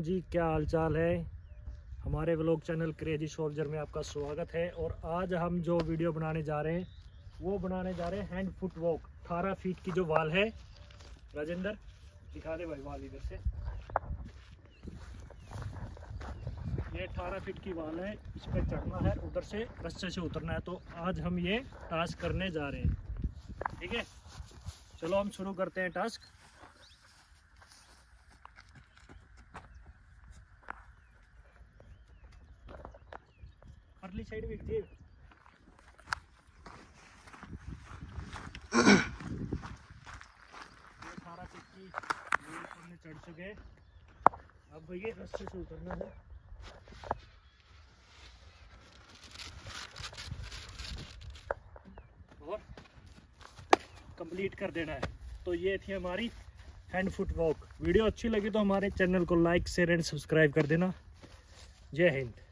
जी, क्या हालचाल है। हमारे व्लॉग चैनल क्रेजी सोल्जर में आपका स्वागत है। और आज हम जो वीडियो बनाने जा रहे हैं वो बनाने जा रहे हैं हैंड फुट वॉक। 18 फीट की जो वाल है, राजेंद्र दिखा दे भाई वाल इधर से। ये 18 फीट की वाल है, इस पर चढ़ना है, उधर से रस्से से उतरना है। तो आज हम ये टास्क करने जा रहे हैं, ठीक है। चलो हम शुरू करते हैं टास्क। परली साइड भी थी। 18 फीट की हमने चढ़ चुके। अब ये रस्से से उतरना है। और कंप्लीट कर देना है। तो ये थी हमारी हैंड फुट वॉक। वीडियो अच्छी लगी तो हमारे चैनल को लाइक शेयर एंड सब्सक्राइब कर देना। जय हिंद।